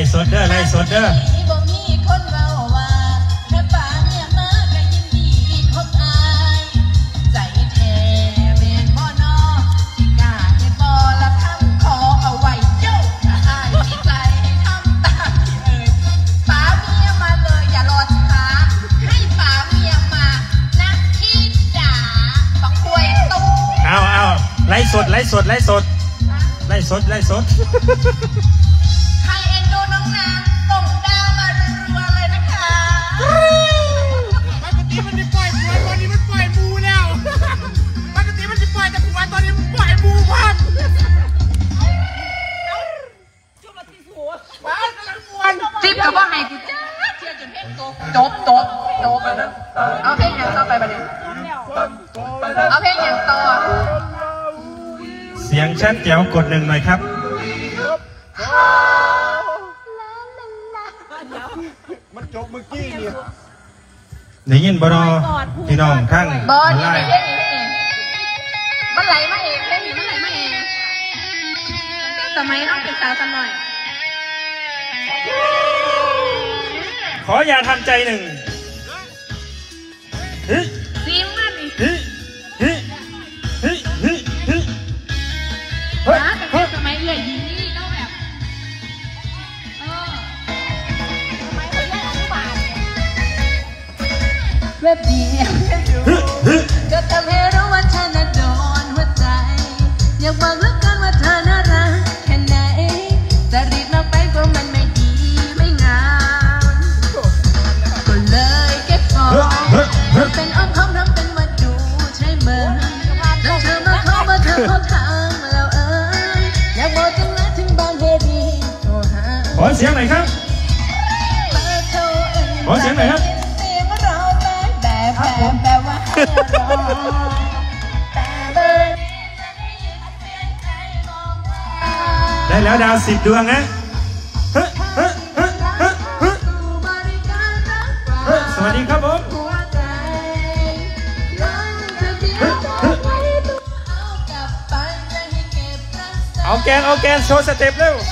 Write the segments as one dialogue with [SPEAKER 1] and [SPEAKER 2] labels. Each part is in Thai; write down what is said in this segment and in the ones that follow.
[SPEAKER 1] สดเด้อไล่สดเด้อไล่สดไล่สดไล่สดไล่สดไล่สด
[SPEAKER 2] ใครเอ็นดูน้องน้ำส่งดาวมารัวๆเลยนะคะปกติมันจะปล่อยหัวตอนนี้มันปล่อยบูแล้วปกติมันจะปล่อยแต่หัวตอนนี้มันปล่อยบูพันจิ๊บกับว่าไงกูจ้าเชียร์จนเพลงจบเอาเพลงอย่างต่อไปประเดี๋ยวเอาเพลงอย่างต่อ
[SPEAKER 1] เสียงชัดแจ๋วกด1หน่อยครับ
[SPEAKER 3] มันจบเมื่อกี้เนี่ย
[SPEAKER 1] ได้ยินบ่รอพี่น้องทั้ง
[SPEAKER 2] บอลนี่มันไหลมาเองเพลงนี้มันไหลมาเองสมัยเขาเป็นสาวสมัย
[SPEAKER 1] ขออย่าทำใจหนึ่ง
[SPEAKER 2] ซีมกันนี่แต่สมัยเอื่อยดีนี่ต้องแบบสมัยเขาเล่นอนุบาลเว็บดีจะทำให้รู้ว่าเธอน่ะโดนหัวใจอยากบอกเหลือเกินว่าเธอน่ารักแค่ไหนแต่รีบมาไปก็มันไม่ดีไม่งามก็เลยเก็บฟองเป็นอ้อมค้อมทำเป็นว่าดูใช่ไหมแล้วเธอมาเข้ามาเธอเข้าทางแล้วอยากบอกจังเลยถึงบางเหตุนี้โทรหา
[SPEAKER 1] ขอเสียงหน่อยครับขอเสียงหน่อยครับได้แล้วดาว10 ดวงนะสวัสดีครับผมเอาแกนโชว์สเต็ปเร็ว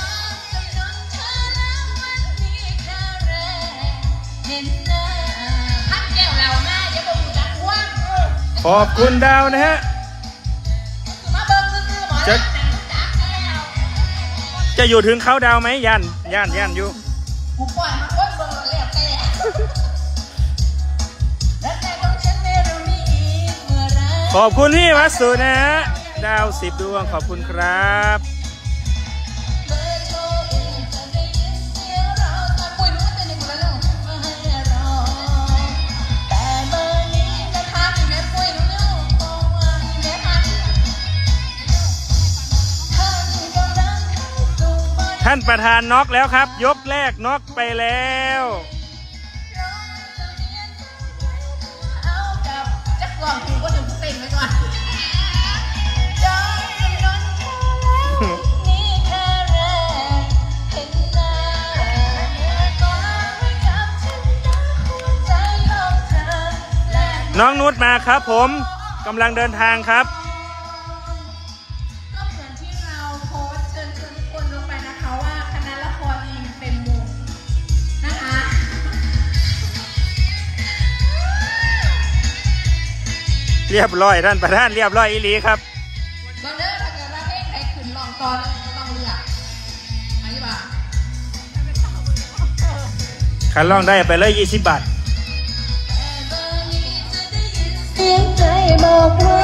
[SPEAKER 1] ขอบคุณดาวนะฮะจะอยู่ถึงเขาดาวไหมย่านอยู่ขอบคุณพี่วัสสุนะฮะดาว10 ดวงขอบคุณครับท่านประธานน็อกแล้วครับยกแรกน็อกไปแล้วน้องนุชมาครับผมกำลังเดินทางครับเรียบร้อยท่านประธานเรียบร้อยอีหลีครับ
[SPEAKER 2] บางเด้อถ้าเกิดว่าเพลงใครขึ้นลองตอนต้องเลือกไหนบ้าง
[SPEAKER 1] คันลองได้ไปเลย20 บาท
[SPEAKER 2] เสียงใจบอกว่า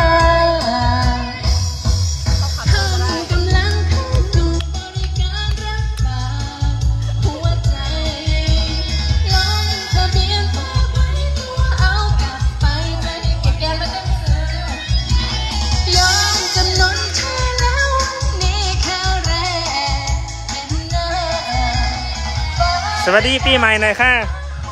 [SPEAKER 1] สวัสดีปีใหม่หน่อยค่ะ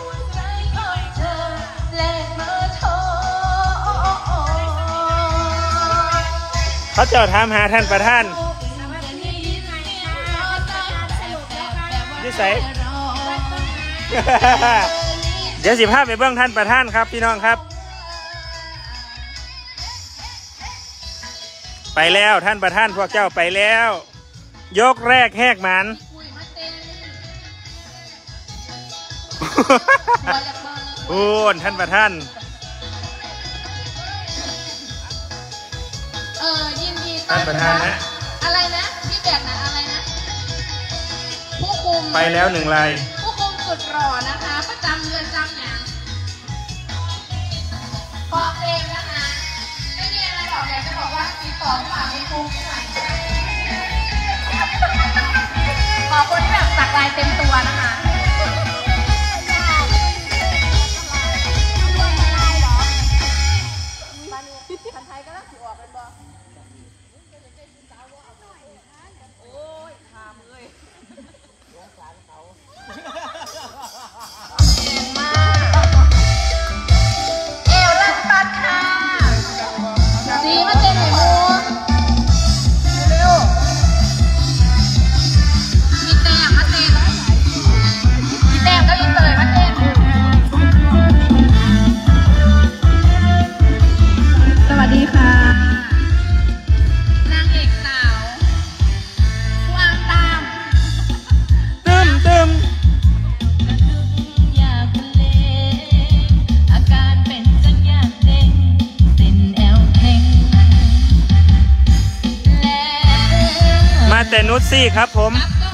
[SPEAKER 1] เขาเจ้าถามหาท่านประธานนิสัย เดี๋ยว15ไปเบื้องท่านประธานครับพี่น้องครับไปแล้วท่านประธานพวกเจ้าไปแล้วยกแรกแหกหมัน
[SPEAKER 2] หัวจากเบอร์
[SPEAKER 1] โอ้ท่านประธาน
[SPEAKER 2] ยินดีต้อ
[SPEAKER 1] ท่าน นประธานนะ
[SPEAKER 2] อะไรนะพี่แบกนะอะไรนะผู้คุม
[SPEAKER 1] ไปแล้ว1 ราย
[SPEAKER 2] ผู้คุมสุดหล่อนะคะประจำเรือนจำอย่างบอกเองนะคะไม่มีอะไรหรอกอยากจะบอกว่าติดต่อฝากมีคุมหน่อยขอคนที่แบบสักลายเต็มตัวนะคะ
[SPEAKER 1] แต่นุชซี่ครับผม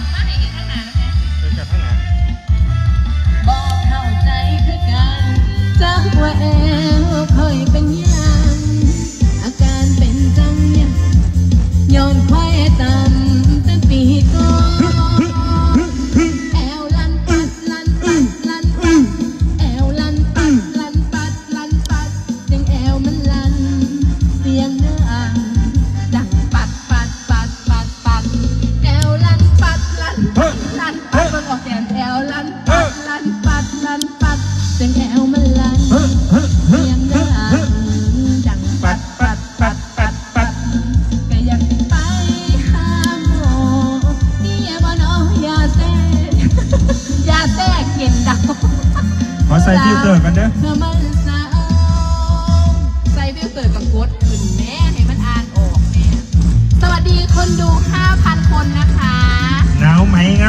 [SPEAKER 2] บอกเข้าใจคือกันจากว่าแอลเคยเป็นยังอาการเป็นจังยังย้อนควายต่ำตั้งปีก่อนแอลลันปัดลันปัดลันปัดแอลลันปัดลันปัดลันปัดเสียงแอลมันลันเสียงดังดังปัดปัดปัดปัดปัดแอลลันปัดลันปัดลันปัดมันออกแกนแอลลันปัดลันปัดลันปัดเสียงแอลมันลันเสียงดังดังปัดปัดปัดปัดปัดก็อยากไปหาหมอนี่อย่ามาน้อยอย่าแซ่อย่าแซ่เกินดาว
[SPEAKER 1] ขอใส่ฟิลเตอร์กันเด้อ
[SPEAKER 2] ใส่ฟิลเตอร์กับกดขึ้นแม่ให้มันอ่านออกแม่สวัสดีคนดู 5,000 คนนะคะ
[SPEAKER 1] หนาวไหมครับ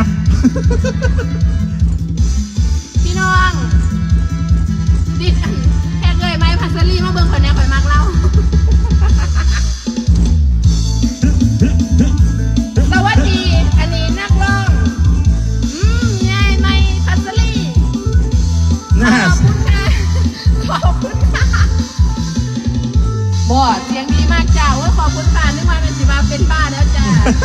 [SPEAKER 2] พี่น้องดิแค่เลยไหมพัสลีมาเบิ่งคนนี้คอยมากเล่าสวัสดีอันนี้นักร้องยายไหมพัสลีขอบคุณค่ะขอบคุณค่ะบอดเสียงดีมากจ้าว่าขอบคุณค่ะนึกว่าเป็นสิมาเป็นบ้าแล้วจ้า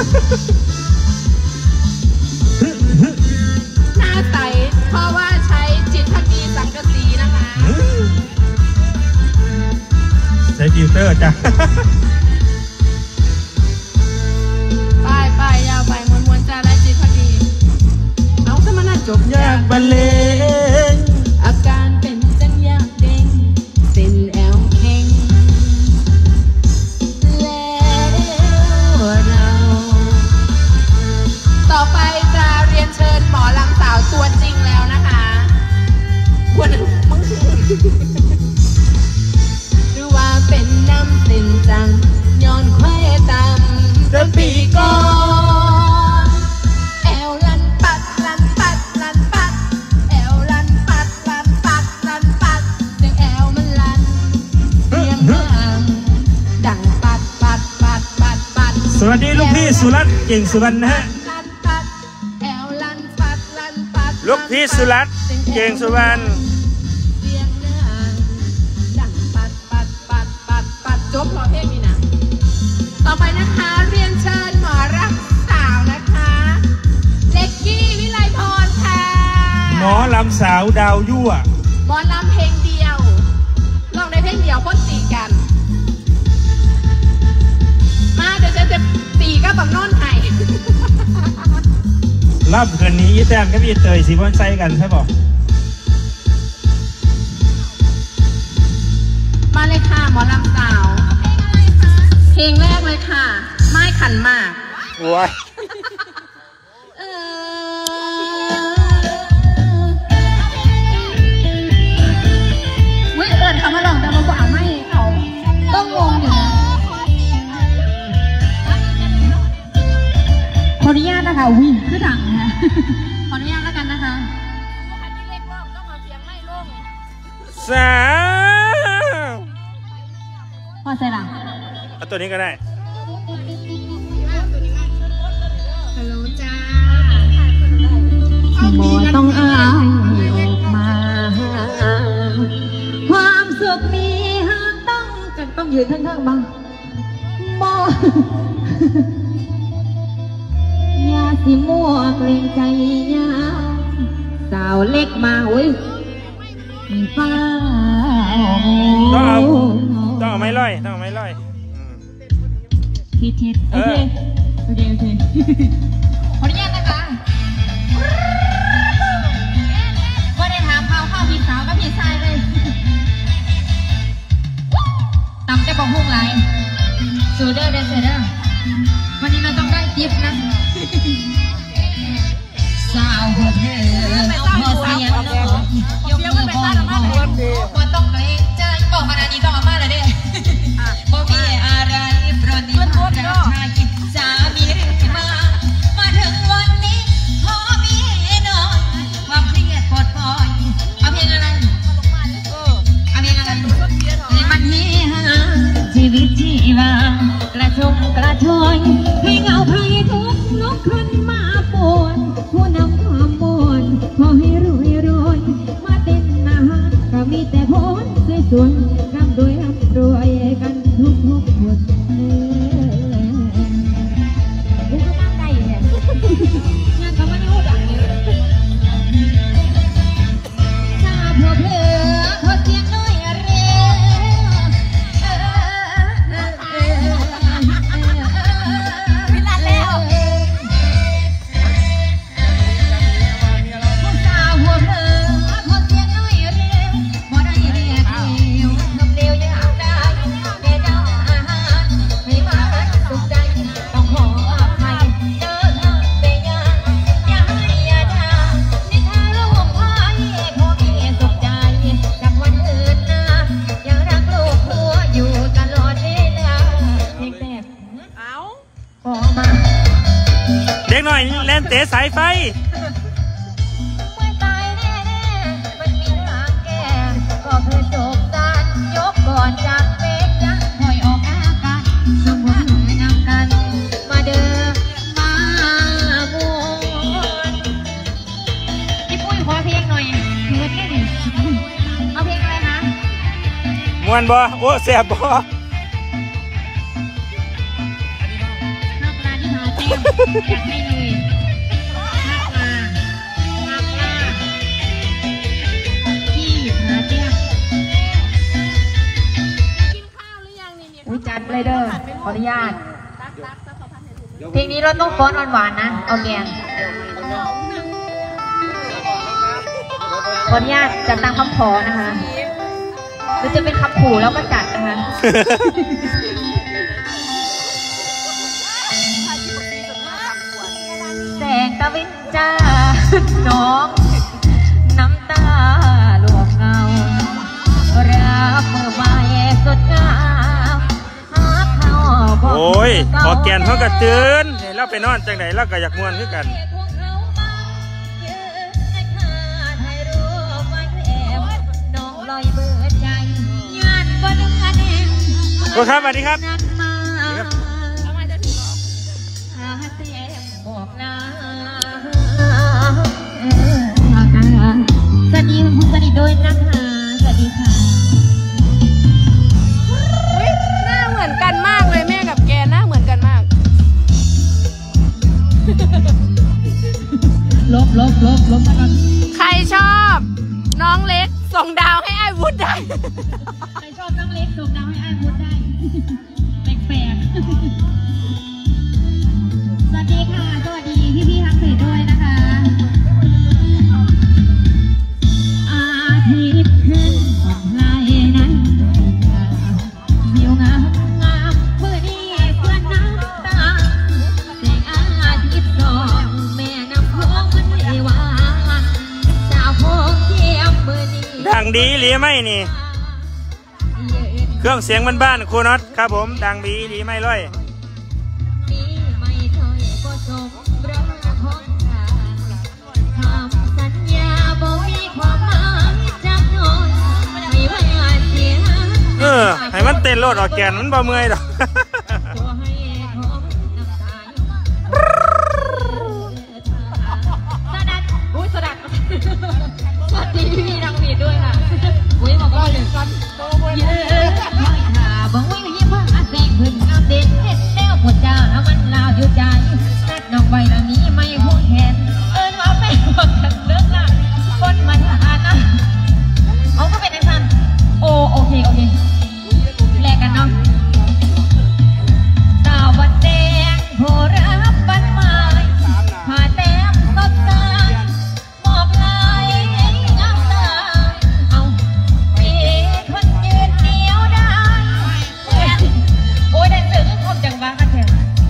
[SPEAKER 2] หน้าใสเพราะว่าใช้จิตพักดีสังกะสีนะคะ
[SPEAKER 1] ใช้ฟิลเตอร์จ้ะ
[SPEAKER 2] ไปยาวไปมวนจ้าและจิตพักดีเอาซะมันน่าจบ
[SPEAKER 1] อยากบรรเลง
[SPEAKER 2] อาการเป็นจังอยากเด้งเส้นแอวเข่งแล้วเราต่อไปจะเรียนเชิญหมอลำสาวตัวจริงแล้วนะคะควรมึงหรือว่าเป็นน้ำสินจังย้อนควายตำเดิมปีก่อนแอวลันปัดลันปัดลันปัดแอวลันปัดลันปัดลันปัดเสียงแอวมันลันเสียงดังปัดปัดปัดปัดปัด
[SPEAKER 1] สวัสดีลูกพี่สุรัตน์เก่งสุวรรณนะฮะลูกพี่สุรัตน์เก่งสุวรรณ
[SPEAKER 2] จบรอเพลงนี้นะต่อไปนะคะเรียนเชิญหมอรักสาวนะคะเล็กกี้วิไลพรค่ะ
[SPEAKER 1] หมอลำสาวดาวยั่ว
[SPEAKER 2] หมอลำเพลงเดียวลองในเพลงเดียวพ่นตีกันมาเดี๋ยวจะตีก็แบบโน่นไห้
[SPEAKER 1] รับคืนนี้ยี่แต้มกับยี่เตยสีบอลไซกันใช่ป่ะ
[SPEAKER 2] มาเลยค่ะหมอลำสาวเพลงแรกเลยค่ะไม้ขันหมาก
[SPEAKER 1] ว้าย
[SPEAKER 2] เปิดคำว่าลองแต่มันก็เอาไม่เขาต้องงงอยู่นะขออนุญาตนะคะวิ่งคือดังนะขออนุญาตแล้วกันนะคะ
[SPEAKER 1] สาว
[SPEAKER 2] พอใส่หลัง
[SPEAKER 1] เอาตัวนี้ก็ได้
[SPEAKER 2] ฮัลโหลจ้าบ่ต้องอายออกมาความสุขมีห้ามต้องยืนข้างๆบ้างบ่อย่าสิมั่วเกรงใจยาสาวเล็กมาโอ้ยฟ้า
[SPEAKER 1] ต้องเอาไม้ลอย
[SPEAKER 2] ทิดโอเคขออนุญาตนะคะว่าได้ถามข้าวพี่สาวกับพี่ชายเลยตำจะบอกพุ่งไหลสูเดอร์เดนเซอร์วันนี้เราต้องได้ทิปนะสาวหัวเธอพอเสียงยกมือพอว่าต้องเกรงใจบอกขนาดนี้ต้องเอามาเลยเด้บอกมีอะไรโปรดติดตามรักชายสามีมาถึงวันนี้ขอมีหน่อยความเครียดปลดปล่อยเอาเพลงอะไรมันเฮฮาชีวิตชีวากระชุ่มกระชวยให้เงาไพทุกลุกขึ้นมาปวนผู้นำความมวลขอให้รวยมาเต้นอาหารก็มีแต่ผลสวยๆร่ำรวยกันทุกคนกูก็ตั้งใจเนี่ยงานก็ไม่รู้ดังเลยชาพวกเธอเขาเสียงน้อยเร็วพิลาแล้วผู้สาวพวกเธอเขาเสียงน้อยเร็วบ่ได้เรียกเร็วทำเร็วอย่างได้แม่เจ้าอาหารให้มาสุขใจต้องขออภัยเดินทางไปอย่าให้อย่าด่านิทานระหว่างพายขอมีสุขใจจากวันอื่นนะยังรักลูกผัวอยู่ตลอดเวลาเพลงแบบขอมา
[SPEAKER 1] เด็กหน่อยเล่นเตะสายไฟ
[SPEAKER 2] ไม่ตายแน่มันมีทางแก้ก็เพื่อโศกสารยกก่อนจากเฟซจะถอยออกอาการสมบูรณ์นำกันมาเดินมาบวนพี่ปุ้ยขอเพลงหน่อยเพื่อนแค่นี้เอาเพลงอะไรนะ
[SPEAKER 1] มวนบ่โอ้แสบบ่
[SPEAKER 2] ห้ามลาที่หาเต้มอยากให้เลยห้ามลาที่หาเต้มอุ้ยจัดเลยเด้อขออนุญาตเพลงนี้เราต้องฟ้อนหวานๆนะเอาแกงขออนุญาตจัดตามคำขอนะคะหรือจะเป็นคำขู่แล้วก็จัดนะคะแสงตะวันจ้าน้องน้ำตาหลวงเงารับมือใหม่สดงามหาเขาบอก
[SPEAKER 1] โอ้ยพอแกนเขาก็ตื่นเราไปนอนจังไหนเราก็อยากม่วนคือกันโอ้ครับสวัสดีครับ
[SPEAKER 2] สวัสดีคุณสวัสดีด้วยนะคะสวัสดีค่ะ
[SPEAKER 4] หน้าเหมือนกันมากเลยแม่กับแกหน้าเหมือนกันมาก
[SPEAKER 2] ลบกัน
[SPEAKER 4] ใครชอบน้องเล็กส่งดาวให้ไอ้วุฒิได้
[SPEAKER 2] ใครชอบน้องเล็กส่งดาวให้ไอ้วุฒิได้แปลกสวัสดีค่ะสวัสดีพี่ทั้งสี่ด้วยนะคะอาทิตย์ขึ้นของลายนั้นวิวงามเมื่อนี้เพื่อนน้ำตาแต่อาทิตย์สองแม่น้ำโขงมันไม่หวานสาวโขงเทียมเมื่อนี้
[SPEAKER 1] ดังดีหรือไม่นี่เครื่องเสียงบ้านๆครูน็อตครับผมดังดีไม่ร้อย
[SPEAKER 2] คำสัญญาบ่มีความหมายจากน้อยให้
[SPEAKER 1] ให้มันเต้นโลดออกแกนมันบ่เมื่อยดอก
[SPEAKER 4] สวัสดีพี่นางบีดด้วยค่ะอุ้ยบอกว่าหนึ่งกันเยอะไม่หาบอกว่ายิ้มว่าอาเซงขึ้นอัปเดตเห็นแนวปวดจ้ามันลาวอยู่ใจนัดน้องไว้ละนี้ไม่พูดแทนว่าแม่บอกกันเลิกละคนมันหานะเอาก็เป็นไอ้พันโอเคแลกกันเนาะดาวบันแดงโผล่รับบันไม้ผ่าแต้มสดใสมอบลายงามตาเอามีคนยืนเหนียวได้โอ้ยได้สื่อคมจังหวะกันแท้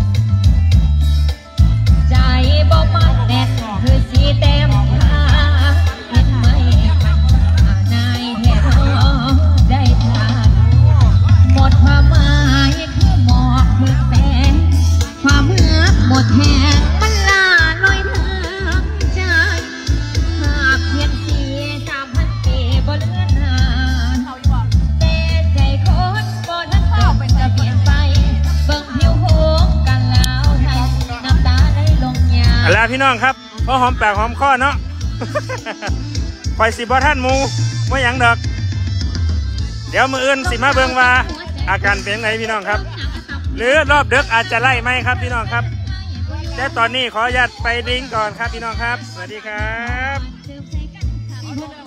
[SPEAKER 4] ใจบ่มันแน่นคือสีแต้มขาเห็นไหมนายแท้ได้ทานหมดความหมายคือหมอกมือแสงความเหือหมดแหงมันลาลอยทางใจหากเพียงสี3,000 ปีบ่เลือนหายแต่ใจคนบ่ทันเข้าเป็นจะเปลี่ยนไปเบิ่งผิวโหงกันแล้วไทยน้ำตาไหลลงยา
[SPEAKER 1] แล้วพี่น้องครับพอหอมปากหอมคอเนาะ คอยสิบ่ท่านหมูว่าหยังดอกเดี๋ยวมืออื่นสิมาเบิ่งว่าอาการเป็นไงพี่น้องครับหรือรอบดึกอาจจะไล่ไหมครับพี่น้องครับแต่ตอนนี้ขออนุญาตไปดิ้งก่อนครับพี่น้องครับสวัสดีครับ